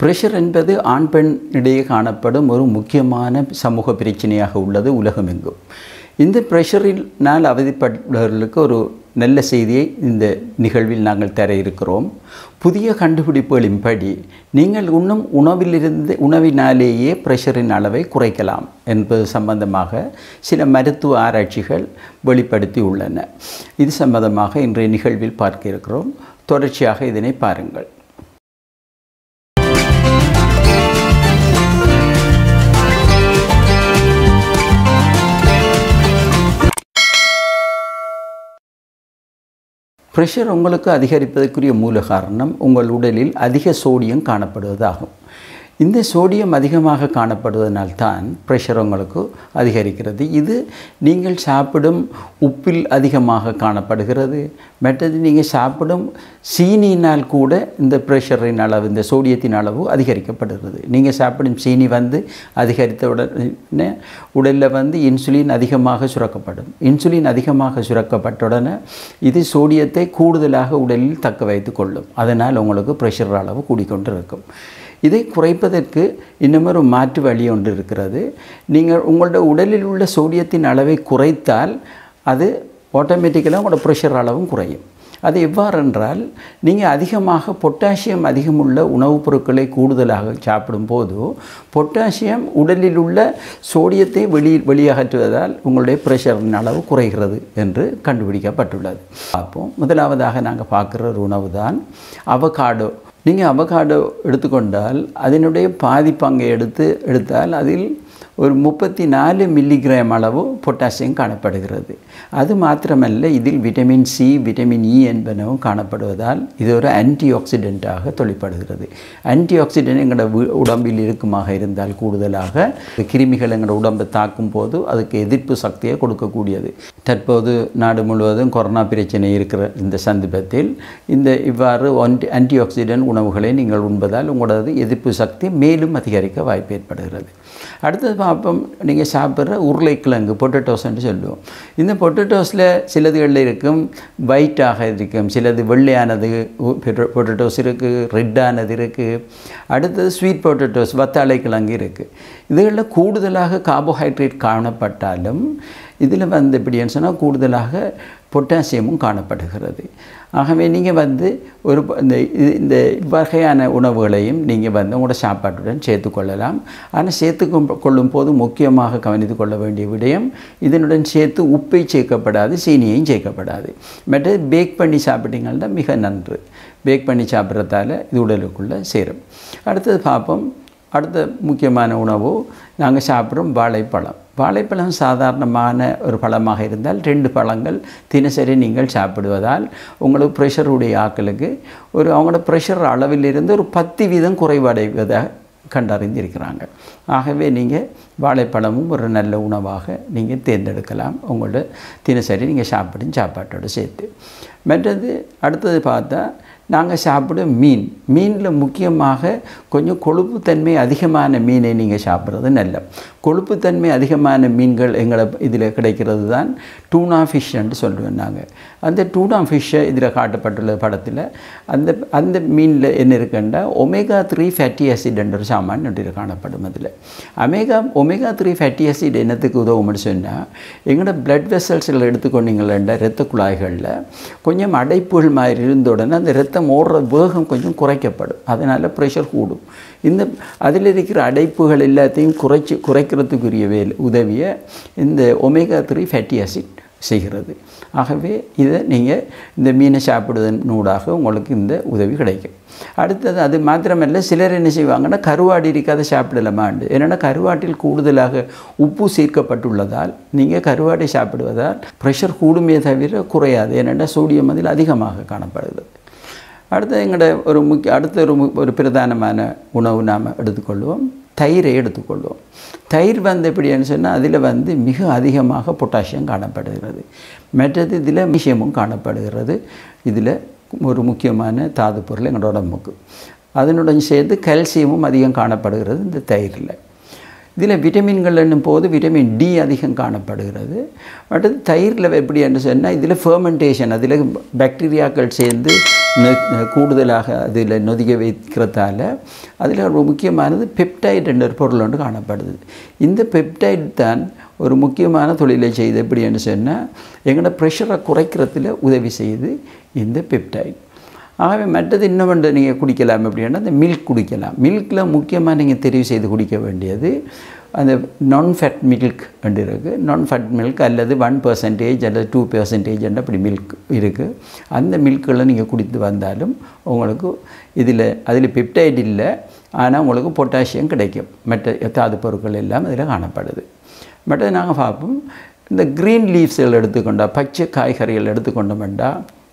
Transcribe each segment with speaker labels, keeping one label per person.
Speaker 1: Pressure என்பது ஆண் பெண் இடையே காணப்படும் ஒரு முக்கியமான சமூக பிரச்சனையாக உள்ளது உலகமெங்கும். இந்த பிரஷரினால் அவதிப்பட்டவர்களுக்கு ஒரு நல்ல செய்தியை இந்த நிகழ்வில் நாங்கள் தர இருக்கிறோம். புதிய கண்டுபிடிப்புகளின்படி நீங்கள் உண்ணும் உணவினாலேயே பிரஷரின் அளவை குறைக்கலாம் என்பது சம்பந்தமாக சில மருத்துவ ஆராய்ச்சிகள் வெளிப்படுத்தி உள்ளன. இது சம்பந்தமாக இன்றைய நிகழ்வில் பார்க்க இருக்கிறோம். தொடர்ச்சியாக இதனை பாருங்கள். பிரஷர் உங்களுக்கு அதிகரிப்பதற்குரிய மூல காரணம் உங்கள் உடலில் அதிக சோடியம் காணப்படுவதாகும். இந்த சோடியம் அதிகமாக காணப்படுவதனால்தான் பிரஷர் உங்களுக்கு அதிகரிக்கிறது. இது நீங்கள் சாப்பிடும் உப்பில் அதிகமாக காணப்படுகிறது. மற்றது நீங்கள் சாப்பிடும் சீனியினால் கூட இந்த பிரஷரின் அளவு, இந்த சோடியத்தின் அளவு அதிகரிக்கப்படுகிறது. நீங்கள் சாப்பிடும் சீனி அதிகரித்த உடனே உடலில் இன்சுலின் அதிகமாக சுரக்கப்படும். இன்சுலின் அதிகமாக சுரக்கப்பட்ட உடனே இது சோடியத்தை கூடுதலாக உடலில் தக்க வைத்து கொள்ளும். அதனால் உங்களுக்கு பிரஷர் அளவு கூடிக்கொண்டு இருக்கும். இதை குறைப்பதற்கு இன்னும் மாற்று வழி ஒன்று இருக்கிறது. நீங்கள் உங்களோட உடலில் உள்ள சோடியத்தின் அளவை குறைத்தால் அது ஆட்டோமேட்டிக்கலாக உங்களோட ப்ரெஷர் அளவும் குறையும். அது எவ்வாறென்றால், நீங்கள் அதிகமாக பொட்டாசியம் அதிகமுள்ள உணவுப் பொருட்களை கூடுதலாக சாப்பிடும்போது பொட்டாசியம் உடலில் உள்ள சோடியத்தை வெளியகற்றுவதால் உங்களுடைய ப்ரெஷரின் அளவு குறைகிறது என்று கண்டுபிடிக்கப்பட்டுள்ளது. பார்ப்போம். முதலாவதாக நாங்கள் பார்க்குற ஒரு உணவு தான் அவகாடோ. நீங்கள் அவகாடோ எடுத்துக்கொண்டால் அதனுடைய பாதி பங்கை எடுத்தால் அதில் ஒரு 34 மில்லிகிராம் அளவு பொட்டாசியம் காணப்படுகிறது. அது மாத்திரமல்ல, இதில் விட்டமின் சி, விட்டமின் இ என்பனவும் காணப்படுவதால் இது ஒரு ஆன்டி ஆக்சிடென்ட்டாக தொழிற்படுகிறது. ஆன்டி ஆக்சிடென்ட் எங்களோட உடம்பில் இருக்குமாக இருந்தால் கூடுதலாக கிருமிகள் எங்களோட உடம்பை தாக்கும் போது அதுக்கு எதிர்ப்பு சக்தியை கொடுக்கக்கூடியது. தற்போது நாடு முழுவதும் கொரோனா பிரச்சனை இருக்கிற இந்த சந்தர்ப்பத்தில் இவ்வாறு ஆன்டி ஆக்சிடென்ட் உணவுகளை நீங்கள் உண்பதால் உங்களது எதிர்ப்பு சக்தி மேலும் அதிகரிக்க வாய்ப்பு ஏற்படுகிறது. அடுத்தது பார்ப்போம். நீங்கள் சாப்பிட்ற உருளைக்கிழங்கு, பொட்டேட்டோஸ்ன்னு சொல்லுவோம். இந்த பொட்டேட்டோஸில் சிலதுகளில் இருக்கும் ஒயிட்டாக இருக்கும், சிலது வெள்ளையானது பொட்டேட்டோஸ் இருக்குது, ரெட்டானது இருக்குது. அடுத்தது ஸ்வீட் பொட்டேட்டோஸ், வத்தாழை கிழங்கு இருக்குது. இதுகளில் கூடுதலாக கார்போஹைட்ரேட் காணப்பட்டாலும் இதில் எப்படின்னு சொன்னால் கூடுதலாக பொட்டாசியமும் காணப்படுகிறது. ஆகவே நீங்கள் ஒரு இந்த வகையான உணவுகளையும் நீங்கள் உங்களோட சாப்பாட்டுடன் சேர்த்துக்கொள்ளலாம். ஆனால் கொள்ளும் போது முக்கியமாக கவனித்து கொள்ள வேண்டிய விடயம், இதனுடன் சேர்த்து உப்பை சேர்க்கப்படாது, சீனியையும் சேர்க்கப்படாது. மற்றது பேக் பண்ணி சாப்பிட்டீங்கன்னா மிக நன்று. பேக் பண்ணி சாப்பிட்றதால இது உடலுக்குள்ளே சேரும். அடுத்தது பார்ப்போம். அடுத்த முக்கியமான உணவு நாங்கள் சாப்பிட்றோம் வாழைப்பழம். வாழைப்பழம் சாதாரணமான ஒரு பழமாக இருந்தால் 2 பழங்கள் தினசரி நீங்கள் சாப்பிடுவதால் உங்களுக்கு ப்ரெஷருடைய ஆக்களுக்கு அவங்களோட ப்ரெஷர் அளவிலிருந்து ஒரு 10% குறைவடைவதாக கண்டறிந்திருக்கிறாங்க. ஆகவே நீங்கள் வாழைப்பழமும் ஒரு நல்ல உணவாக நீங்கள் தேர்ந்தெடுக்கலாம் உங்களோட தினசரி நீங்கள் சாப்பாட்டோடு சேர்த்து. மற்றது அடுத்தது பார்த்தா நாங்கள் சாப்பிடும் மீனில் முக்கியமாக கொஞ்சம் கொழுப்புத்தன்மை அதிகமான மீனை நீங்கள் சாப்பிட்றது நல்ல. கொழுப்புத்தன்மை அதிகமான மீன்கள் எங்களை இதில் கிடைக்கிறது தான் டூனா ஃபிஷ்ன்னு சொல்லுவோம் நாங்கள். அந்த டூனா ஃபிஷ்ஷை இதில் காட்டப்பட்டுள்ள படத்தில் அந்த மீனில் என்ன இருக்குன்னா ஒமேகா-3 ஃபேட்டி ஆசிட் என்ற ஒரு சாமான் இதில் காணப்படும். அதில் ஒமேகா-3 ஃபேட்டி ஆசிட் என்னத்துக்கு உதவும்னு சொன்னால், எங்களோட பிளட் வெசல்ஸ்களை எடுத்துக்கொண்டீங்களா இரத்த குழாய்களில் கொஞ்சம் அடைப்புகள் மாதிரி இருந்த உடனே அந்த ரத்தம் ஓடுற வேகம் கொஞ்சம் குறைக்கப்படும். அதனால் ப்ரெஷர் கூடும். அதில் இருக்கிற அடைப்புகள் எல்லாத்தையும் குறைக்கிறதுக்குரிய உதவியை இந்த ஒமேகா-3 ஃபேட்டி ஆசிட் செய்கிறது. ஆகவே இதை நீங்கள் இந்த மீனை சாப்பிடுவதனூடாக உங்களுக்கு இந்த உதவி கிடைக்கும். அடுத்தது அது மாத்திரமல்ல, சிலர் என்ன செய்வாங்கன்னா கருவாடு இருக்காத சாப்பிடலாமாண்டு. ஏன்னா கருவாட்டில் கூடுதலாக உப்பு சேர்க்கப்பட்டுள்ளதால் நீங்கள் கருவாட்டை சாப்பிடுவதால் ப்ரெஷர் கூடுமே தவிர குறையாது. ஏன்னா சோடியம் அதில் அதிகமாக காணப்படுகிறது. அடுத்து எங்களோட ஒரு பிரதானமான உணவு நாம் எடுத்துக்கொள்வோம். தயிரை எடுத்துக்கொள்வோம். தயிர் எப்படின்னு சொன்னால் அதில் மிக அதிகமாக பொட்டாசியம் காணப்படுகிறது. மற்றது இதில் மெக்னீசியமும் காணப்படுகிறது. இதில் ஒரு முக்கியமான தாது பொருள் எங்களோட உடம்புக்கு. அதனுடன் சேர்த்து கால்சியமும் அதிகம் காணப்படுகிறது இந்த தயிரில். இதில் விட்டமின்கள் என்னும் போது விட்டமின் டி அதிகம் காணப்படுகிறது. அடுத்து தயிரில் எப்படி என்று சொன்னால் இதில் ஃபெர்மெண்டேஷன், அதில் பாக்டீரியாக்கள் சேர்ந்து கூடுதலாக அதில் நொதிக்க வைக்கிறதால அதில் ஒரு முக்கியமானது பெப்டைட் என்ற ஒரு பொருள் ஒன்று காணப்படுது. இந்த பெப்டைட் தான் ஒரு முக்கியமான தொழிலை செய்து எப்படின்னு சொன்னால் எங்களோட ப்ரெஷரை குறைக்கிறதுல உதவி செய்யுது இந்த பெப்டைட். ஆகவே மற்றது இன்னொன்று நீங்கள் குடிக்கலாம் அப்படின்னா அந்த மில்க் குடிக்கலாம். மில்கில் முக்கியமாக நீங்கள் தெரிவு செய்து குடிக்க வேண்டியது அந்த நான் ஃபேட் மில்க் என்று இருக்குது. நான் ஃபேட் மில்க் அல்லது 1% அல்லது 2% அப்படி மில்க் இருக்குது. அந்த மில்க்குகளை நீங்கள் குடித்து வந்தாலும் உங்களுக்கு அதில் பெப்டைட் இல்லை, ஆனால் உங்களுக்கு பொட்டாசியம் கிடைக்கும். மற்ற தாது பொருட்கள் எல்லாம் அதில் காணப்படுது. மற்றது நாங்கள் பார்ப்போம், இந்த க்ரீன் லீவ்ஸ்கள் எடுத்துக்கொண்டால், பச்சை காய்கறிகள் எடுத்துக்கொண்டோம்னா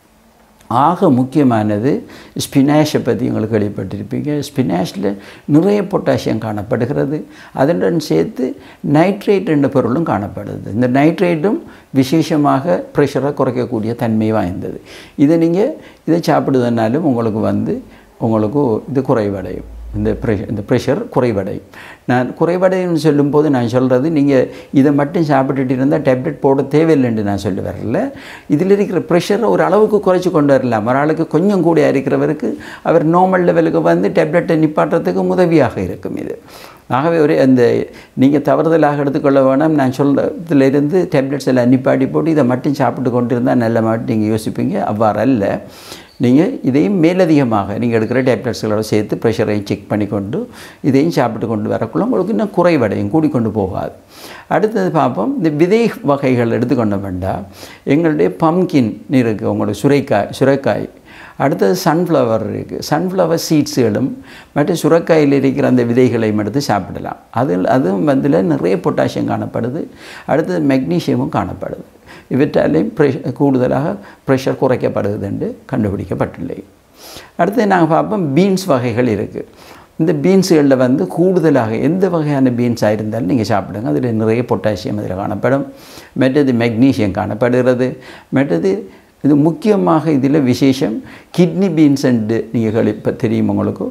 Speaker 1: ஆக முக்கியமானது ஸ்பினாஷை பற்றி உங்களுக்கு கேள்விப்பட்டிருப்பீங்க. ஸ்பினாஷில் நிறைய பொட்டாசியம் காணப்படுகிறது. அதனுடன் சேர்த்து நைட்ரேட் என்ற பொருளும் காணப்படுது. இந்த நைட்ரேட்டும் விசேஷமாக ப்ரெஷரை குறைக்கக்கூடிய தன்மை வாய்ந்தது. இதை சாப்பிடுவதனாலும் உங்களுக்கு இது குறைவடையும். இந்த ப்ரெஷர் குறைவடையும். நான் குறைவடையும்னு சொல்லும்போது நான் சொல்கிறது, நீங்கள் இதை மட்டும் சாப்பிட்டுட்டு இருந்தால் டேப்லெட் போட தேவையில்லைன்னு நான் சொல்லி வரல. இதில் இருக்கிற ப்ரெஷரை ஒரு அளவுக்கு குறைச்சி கொண்டு வரலாம். ஒரு ஆளுக்கு கொஞ்சம் கூட இருக்கிறவருக்கு அவர் நார்மல் லெவலுக்கு டேப்லெட்டை நிப்பாட்டுறதுக்கு உதவியாக இருக்கும் இது. ஆகவே நீங்கள் தவறுதலாக எடுத்துக்கொள்ள வேணாம். நான் சொல்கிறதுலேருந்து டேப்லெட்ஸ் எல்லாம் நிப்பாட்டி போட்டு இதை மட்டும் சாப்பிட்டு கொண்டு இருந்தால் நல்ல மாட்டு நீங்கள் யோசிப்பீங்க. அவ்வாறு அல்ல. நீங்கள் இதையும் மேலதிகமாக நீங்கள் எடுக்கிற டேப்லெட்ஸ்களோடு சேர்த்து ப்ரெஷரையும் செக் பண்ணிக்கொண்டு இதையும் சாப்பிட்டு கொண்டு வரக்குள்ள உங்களுக்கு இன்னும் குறைவடையும், கூடிக்கொண்டு போகாது. அடுத்தது பார்ப்போம், இந்த விதை வகைகள் எடுத்துக்கொண்ட வேண்டாம். எங்களுடைய பம்கின் இருக்குது, உங்களோட சுரைக்காய். அடுத்தது சன்ஃப்ளவர் இருக்குது. சன்ஃப்ளவர் சீட்ஸுகளும் மற்ற சுரைக்காயில் இருக்கிற அந்த விதைகளையும் எடுத்து சாப்பிடலாம். அதுவும் நிறைய பொட்டாசியம் காணப்படுது. அடுத்தது மெக்னீஷியமும் காணப்படுது. இவற்றாலையும் கூடுதலாக ப்ரெஷர் குறைக்கப்படுது என்று கண்டுபிடிக்கப்பட்டுள்ளது. அடுத்து நாங்கள் பார்ப்போம், பீன்ஸ் வகைகள் இருக்குது. இந்த பீன்ஸுகளில் கூடுதலாக எந்த வகையான பீன்ஸாக இருந்தாலும் நீங்கள் சாப்பிடுங்க. அதில் நிறைய பொட்டாசியம் அதில் காணப்படும். மற்றது மெக்னீஷியம் காணப்படுகிறது. மற்றது இது முக்கியமாக இதில் விசேஷம் கிட்னி பீன்ஸ் என்று நீங்கள் இப்போ தெரியும் உங்களுக்கு.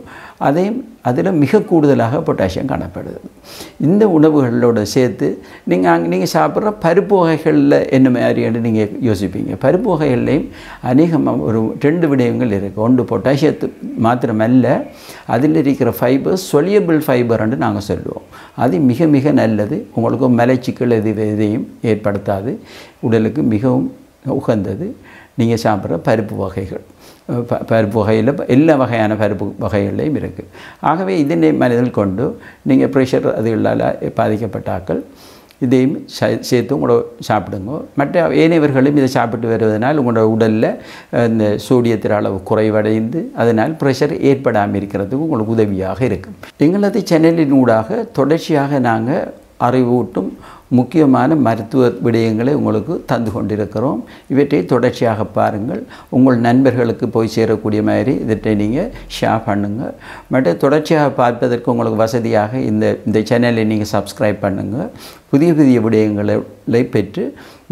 Speaker 1: அதில் மிக கூடுதலாக பொட்டாசியம் காணப்படுது. இந்த உணவுகளோடு சேர்த்து நீங்கள் சாப்பிட்ற பருப்பு வகைகளில் என்ன மாதிரின்னு நீங்கள் யோசிப்பீங்க. பருப்பு வகைகள்லேயும் அநேகமாக ஒரு 2 விடயங்கள் இருக்குது. ஒன்று பொட்டாசியத்து மாத்திரமல்ல, அதில் இருக்கிற ஃபைபர் சொலியபிள் ஃபைபர் என்று நாங்கள் சொல்லுவோம். அது மிக மிக நல்லது. உங்களுக்கு மலச்சிக்கல் எதையும் ஏற்படுத்தாது. உடலுக்கு மிகவும் உகந்தது நீங்கள் சாப்பிட்ற பருப்பு வகைகள். பருப்பு வகையில் எல்லா வகையான பருப்பு வகைகள்லையும் இருக்குது. ஆகவே இதனை மனதில் கொண்டு நீங்கள் ப்ரெஷர் அதுகளால் பாதிக்கப்பட்டாக்கள் இதையும் சேர்த்து உங்களோட சாப்பிடுங்க. மற்ற ஏனையவர்களும் இதை சாப்பிட்டு வருவதனால் உங்களோட உடலில் இந்த சோடியத்தின் அளவு குறைவடைந்து அதனால் ப்ரெஷர் ஏற்படாமல் இருக்கிறதுக்கு உங்களுக்கு உதவியாக இருக்கும். எங்களது சேனலின் ஊடாக தொடர்ச்சியாக நாங்கள் அறிவூட்டும் முக்கியமான மருத்துவ விடயங்களை உங்களுக்கு தந்து கொண்டிருக்கிறோம். இவற்றை தொடர்ச்சியாக பாருங்கள். உங்கள் நண்பர்களுக்கு போய் சேரக்கூடிய மாதிரி இவற்றை நீங்கள் ஷேர் பண்ணுங்கள். மற்ற தொடர்ச்சியாக பார்ப்பதற்கு உங்களுக்கு வசதியாக இந்த சேனலை நீங்கள் சப்ஸ்கிரைப் பண்ணுங்கள். புதிய புதிய விடயங்களை பெற்று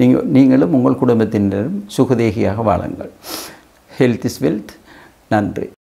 Speaker 1: நீங்களும் உங்கள் குடும்பத்தினரும் சுகதேகியாக வாழுங்கள். Health is wealth. நன்றி.